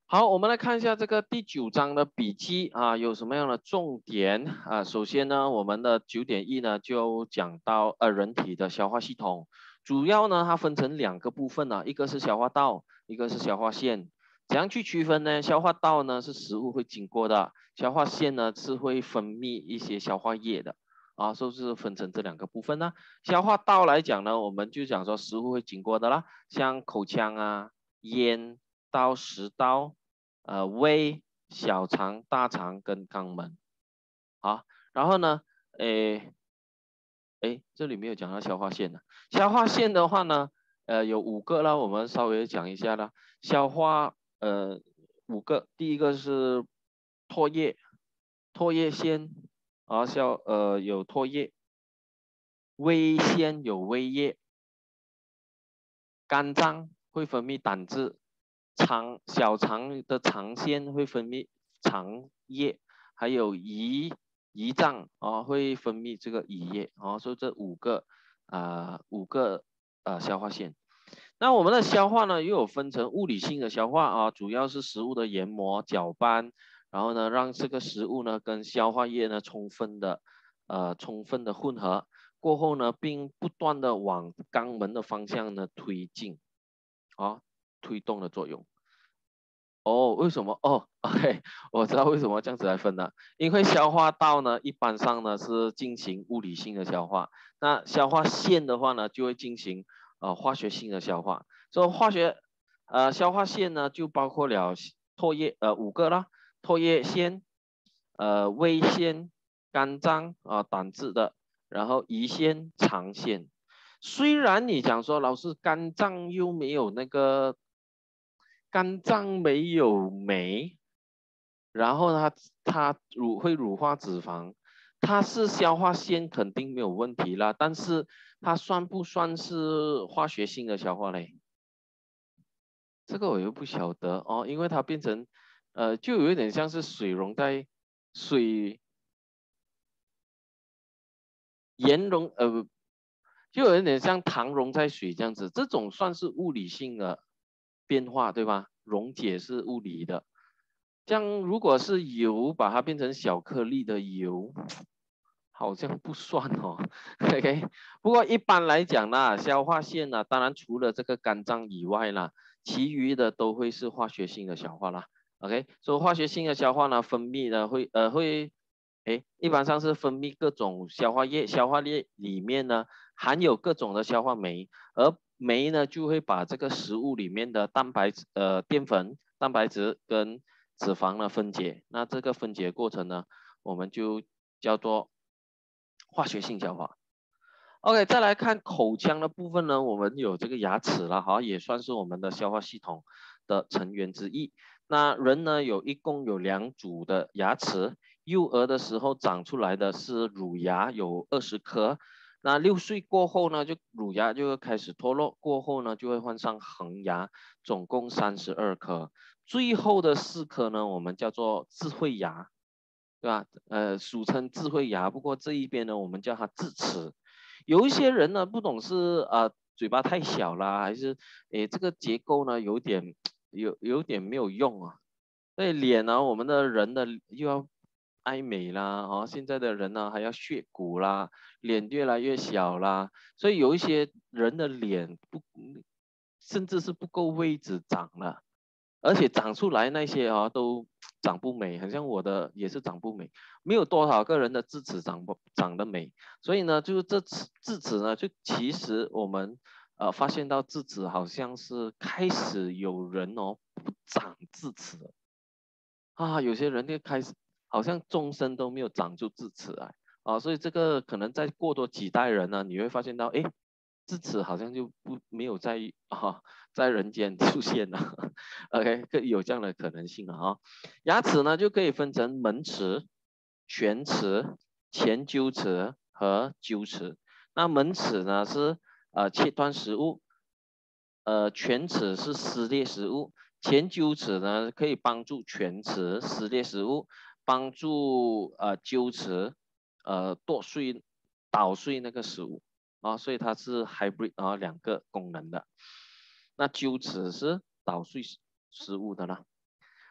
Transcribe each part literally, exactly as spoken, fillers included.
好，我们来看一下这个第九章的笔记啊，有什么样的重点啊？首先呢，我们的九点一呢就讲到呃人体的消化系统，主要呢它分成两个部分呢、啊，一个是消化道，一个是消化腺。怎样去区分呢？消化道呢是食物会经过的，消化腺呢是会分泌一些消化液的啊，所以是分成这两个部分呢。消化道来讲呢，我们就讲说食物会经过的啦，像口腔啊、咽道、食道。呃，胃、小肠、大肠跟肛门，好，然后呢，诶，诶，这里没有讲到消化腺呢。消化腺的话呢，呃，有五个啦，我们稍微讲一下啦。消化，呃，五个，第一个是唾液，唾液腺，啊，消，呃，有唾液，胃腺有胃液，肝脏会分泌胆汁。肠小肠的肠腺会分泌肠液，还有胰胰脏啊、哦、会分泌这个胰液啊、哦，所以这五个啊、呃、五个呃消化腺。那我们的消化呢，又有分成物理性的消化啊，主要是食物的研磨、搅拌，然后呢让这个食物呢跟消化液呢充分的呃充分的混合过后呢，并不断的往肛门的方向呢推进。啊，推动的作用。哦，为什么？哦，OK，我知道为什么这样子来分了。因为消化道呢，一般上呢是进行物理性的消化，那消化腺的话呢，就会进行呃化学性的消化。所以化学呃消化腺呢，就包括了唾液呃五个啦，唾液腺、呃胃腺、肝脏啊、呃、胆汁的，然后胰腺、肠腺。虽然你讲说老师肝脏又没有那个肝脏没有酶，然后它它乳会乳化脂肪，它是消化腺肯定没有问题啦，但是它算不算是化学性的消化嘞？这个我又不晓得哦，因为它变成呃就有一点像是水溶在水盐溶呃就有一点像糖溶在水这样子，这种算是物理性的变化，对吧？溶解是物理的，这样如果是油，把它变成小颗粒的油，好像不算哦。OK，不过一般来讲呢，消化腺呢，当然除了这个肝脏以外啦，其余的都会是化学性的消化啦。OK，所以化学性的消化呢，分泌呢会呃会，诶，一般上是分泌各种消化液，消化液里面呢含有各种的消化酶，而酶呢就会把这个食物里面的蛋白质、呃淀粉、蛋白质跟脂肪呢分解。那这个分解过程呢，我们就叫做化学性消化。OK，再来看口腔的部分呢，我们有这个牙齿了哈，也算是我们的消化系统的成员之一。那人呢，有一共有两组的牙齿，幼儿的时候长出来的是乳牙，有二十颗。那六岁过后呢，就乳牙就会开始脱落，过后呢就会换上恒牙，总共三十二颗。最后的四颗呢，我们叫做智慧牙，对吧？呃，俗称智慧牙，不过这一边呢，我们叫它智齿。有一些人呢，不懂是呃嘴巴太小啦，还是诶这个结构呢有点有有点没有用啊。所以脸呢，我们的人的又要爱美啦，哦，现在的人呢还要削骨啦，脸越来越小啦，所以有一些人的脸不，甚至是不够位置长了。而且长出来那些啊都长不美，很像我的也是长不美，没有多少个人的智齿长不长得美，所以呢，就是这智智齿呢，就其实我们呃发现到智齿好像是开始有人哦不长智齿啊，有些人就开始好像终身都没有长出智齿来啊，所以这个可能再过多几代人呢，你会发现到哎。智齿好像就不没有在啊在人间出现了，OK，有这样的可能性了啊。牙齿呢就可以分成门齿、犬齿、前臼齿和臼齿。那门齿呢是呃切断食物，呃犬齿是撕裂食物，前臼齿呢可以帮助犬齿撕裂食物，帮助呃臼齿呃剁碎捣碎那个食物。啊，所以它是 hybrid 啊两个功能的。那臼齿是捣碎食物的啦。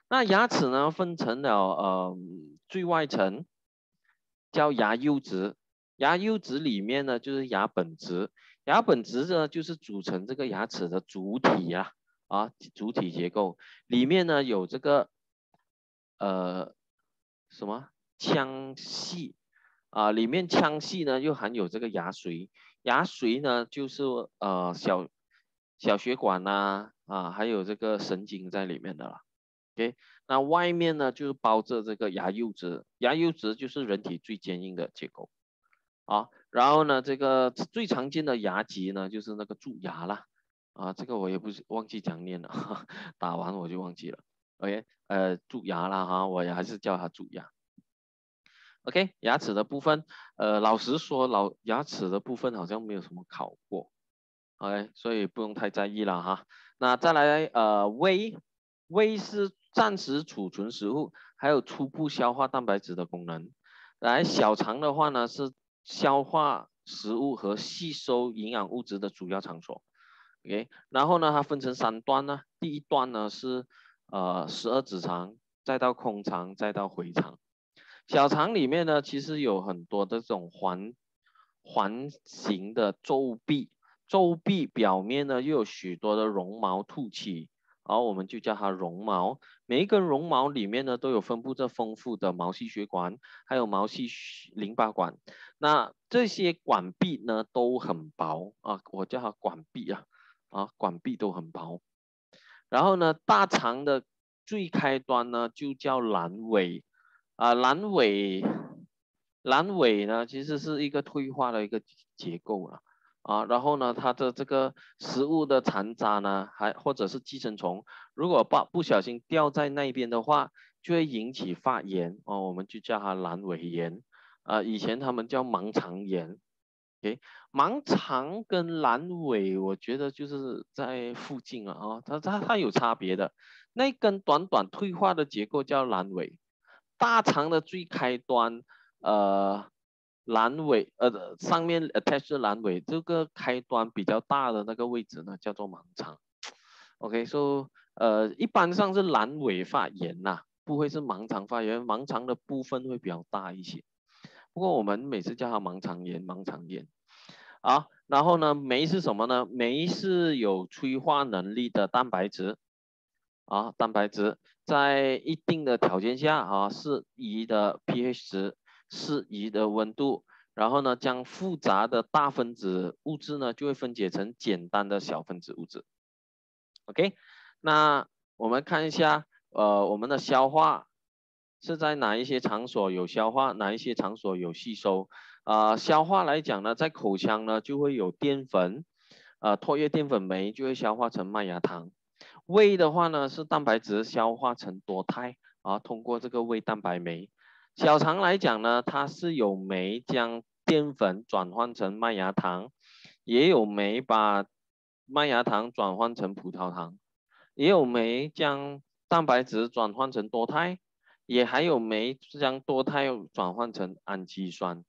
那牙齿呢分成了呃最外层叫牙釉质，牙釉质里面呢就是牙本质，牙本质呢就是组成这个牙齿的主体啊啊主体结构，里面呢有这个呃什么腔隙啊，里面腔隙呢又含有这个牙髓，牙髓呢就是呃小小血管呐 啊, 啊还有这个神经在里面的啦。OK， 那外面呢就是包着这个牙釉质，牙釉质就是人体最坚硬的结构啊。然后呢，这个最常见的牙棘呢就是那个蛀牙啦，啊，这个我也不是忘记讲念了，呵呵打完我就忘记了。OK， 呃，蛀牙啦哈，我还是叫它蛀牙。OK， 牙齿的部分，呃，老实说，老牙齿的部分好像没有什么考过。OK， 所以不用太在意了哈。那再来，呃，胃，胃是暂时储存食物，还有初步消化蛋白质的功能。来，小肠的话呢，是消化食物和吸收营养物质的主要场所。OK， 然后呢，它分成三段呢。第一段呢是呃十二指肠，再到空肠，再到回肠。小肠里面呢，其实有很多这种环环形的皱壁。皱壁表面呢又有许多的绒毛凸起，然后我们就叫它绒毛。每一根绒毛里面呢都有分布着丰富的毛细血管，还有毛细淋巴管。那这些管壁呢都很薄啊，我叫它管壁啊，啊管壁都很薄。然后呢，大肠的最开端呢就叫阑尾啊，阑尾阑尾呢其实是一个退化的一个结构了。啊，然后呢，它的这个食物的残渣呢，还或者是寄生虫，如果不不小心掉在那边的话，就会引起发炎哦，我们就叫它阑尾炎。啊，以前他们叫盲肠炎。OK，盲肠跟阑尾，我觉得就是在附近啊，哦，它它它有差别的。那根短短退化的结构叫阑尾，大肠的最开端，呃。阑尾，呃，上面 attach 阑尾，这个开端比较大的那个位置呢，叫做盲肠。OK，so，、okay, 呃，一般上是阑尾发炎呐、啊，不会是盲肠发炎，盲肠的部分会比较大一些。不过我们每次叫它盲肠炎，盲肠炎。好，然后呢，酶是什么呢？酶是有催化能力的蛋白质。啊，蛋白质在一定的条件下啊，适宜的 pH 值。适宜的温度，然后呢，将复杂的大分子物质呢，就会分解成简单的小分子物质。OK， 那我们看一下，呃，我们的消化是在哪一些场所有消化，哪一些场所有吸收？啊、呃，消化来讲呢，在口腔呢就会有淀粉，呃，唾液淀粉酶就会消化成麦芽糖。胃的话呢，是蛋白质消化成多肽啊，通过这个胃蛋白酶。小肠来讲呢，它是有酶将淀粉转换成麦芽糖，也有酶把麦芽糖转换成葡萄糖，也有酶将蛋白质转换成多肽，也还有酶将多肽转换成氨基酸。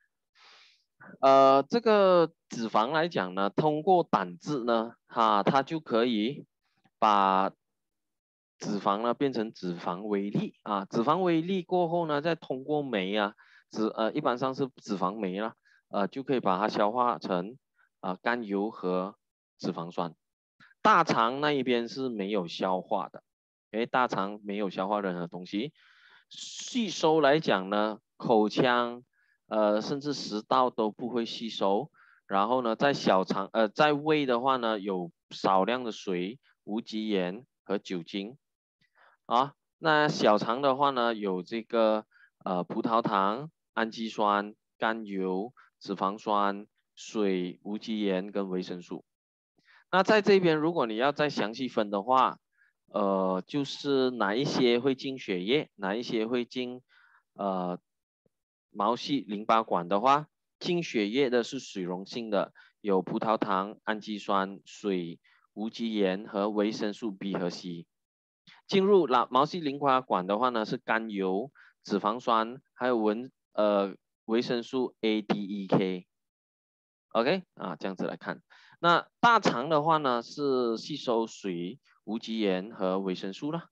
呃，这个脂肪来讲呢，通过胆汁呢，哈，它就可以把脂肪呢变成脂肪微粒啊，脂肪微粒过后呢，再通过酶啊，脂呃一般上是脂肪酶啦，呃就可以把它消化成啊、呃、甘油和脂肪酸。大肠那一边是没有消化的，诶，大肠没有消化任何东西。吸收来讲呢，口腔呃甚至食道都不会吸收。然后呢，在小肠呃在胃的话呢，有少量的水、无机盐和酒精。啊，那小肠的话呢，有这个呃葡萄糖、氨基酸、甘油、脂肪酸、水、无机盐跟维生素。那在这边，如果你要再详细分的话，呃，就是哪一些会进血液，哪一些会进呃毛细淋巴管的话，进血液的是水溶性的，有葡萄糖、氨基酸、水、无机盐和维生素 B 和 C。进入毛毛细淋巴管的话呢，是甘油、脂肪酸，还有文呃维生素 A、D、E、K。OK 啊，这样子来看。那大肠的话呢，是吸收水、无机盐和维生素啦。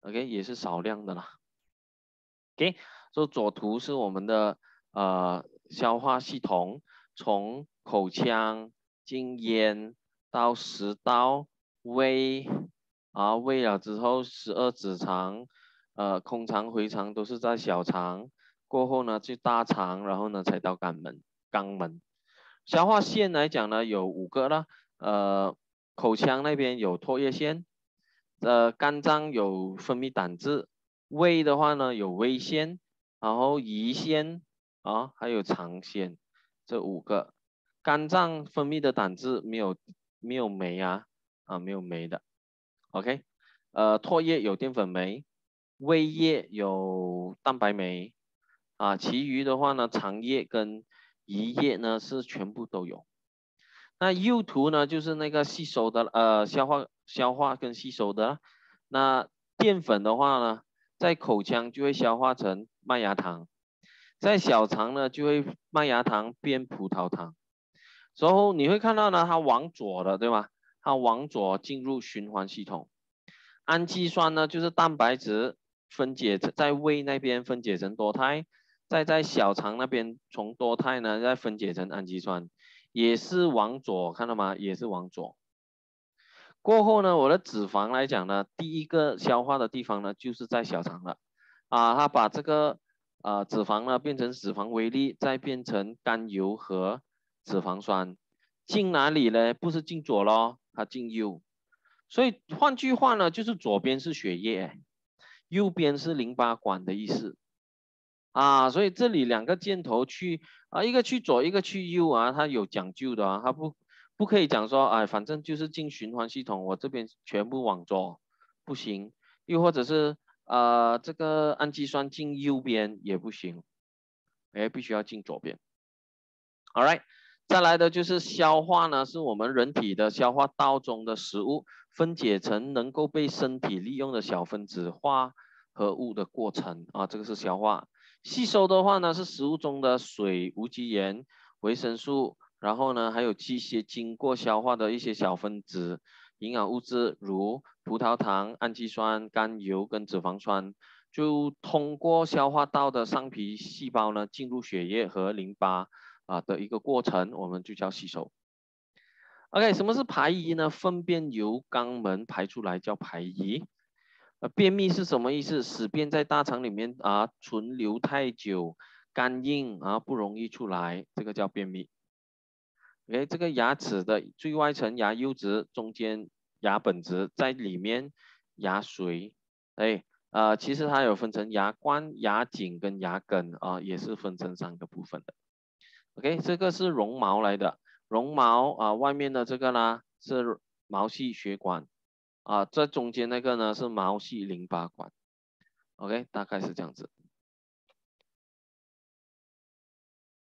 OK 也是少量的啦。OK， 所以左图是我们的呃消化系统，从口腔经咽到食道、胃啊，胃了之后十二指肠，呃空肠、回肠都是在小肠，过后呢去大肠，然后呢才到肛门。肛门消化腺来讲呢有五个啦，呃口腔那边有唾液腺，呃肝脏有分泌胆汁，胃的话呢有胃腺。然后胰腺啊，还有肠腺，这五个。肝脏分泌的胆汁没有没有酶啊啊没有酶的 ，OK， 呃唾液有淀粉酶，胃液有蛋白酶啊，其余的话呢肠液跟胰液呢是全部都有。那右图呢就是那个吸收的呃消化消化跟吸收的，那淀粉的话呢在口腔就会消化成麦芽糖。在小肠呢，就会麦芽糖变葡萄糖，然后你会看到呢，它往左的，对吧？它往左进入循环系统。氨基酸呢，就是蛋白质分解在胃那边分解成多肽，再在小肠那边从多肽呢再分解成氨基酸，也是往左，看到吗？也是往左。过后呢，我的脂肪来讲呢，第一个消化的地方呢，就是在小肠了，啊，它把这个。呃，脂肪呢变成脂肪微粒，再变成甘油和脂肪酸，进哪里呢？不是进左咯，它进右。所以换句话呢，就是左边是血液，右边是淋巴管的意思啊。所以这里两个箭头去啊，一个去左，一个去右啊，它有讲究的啊，它不不可以讲说，哎，反正就是进循环系统，我这边全部往左，不行。又或者是。呃，这个氨基酸进右边也不行，哎，必须要进左边。All right， 再来的就是消化呢，是我们人体的消化道中的食物分解成能够被身体利用的小分子化合物的过程啊，这个是消化。吸收的话呢，是食物中的水、无机盐、维生素，然后呢还有这些经过消化的一些小分子。营养物质如葡萄糖、氨基酸、甘油跟脂肪酸，就通过消化道的上皮细胞呢进入血液和淋巴啊的一个过程，我们就叫吸收。OK， 什么是排遗呢？粪便由肛门排出来叫排遗。呃，便秘是什么意思？屎便在大肠里面啊存留太久，干硬啊不容易出来，这个叫便秘。OK， 这个牙齿的最外层牙釉质，中间牙本质，在里面牙髓。哎，呃，其实它有分成牙冠、牙颈跟牙根啊、呃，也是分成三个部分的。OK， 这个是绒毛来的，绒毛啊、呃，外面的这个呢是毛细血管啊、呃，这中间那个呢是毛细淋巴管。OK， 大概是这样子。